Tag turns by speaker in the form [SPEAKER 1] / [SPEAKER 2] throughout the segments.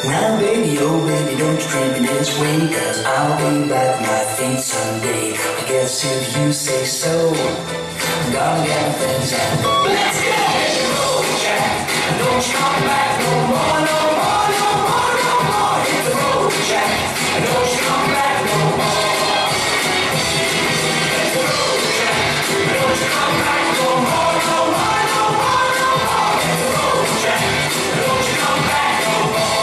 [SPEAKER 1] Now baby, oh baby, don't you treat me this way, 'cause I'll be back on my feet someday. I guess if you say so, I'm gonna get my things and go. Let's go! Hit the road, Jack, and don't you come back no more, no more, no more, no more. Hit the road, Jack, and don't you come back no more. Hit the road, Jack, and don't you come back no more, no more, no more, no more. Hit the road, Jack, and don't you come back no more.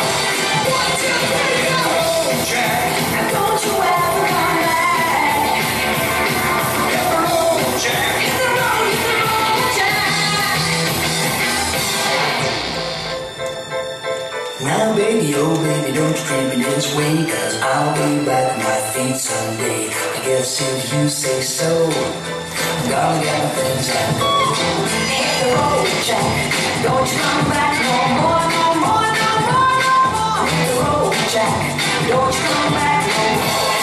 [SPEAKER 1] And don't you ever come back. Hit the road, Jack. Hit the road, Jack. Now baby, oh baby, don't you treat me this way, 'cause I'll be back on my feet someday. I guess if you say so, I'm gonna get my things and go. Hit the road, Jack. Don't you come back no more, no more, no more, no more. Hit the road, Jack. Don't you come back no more.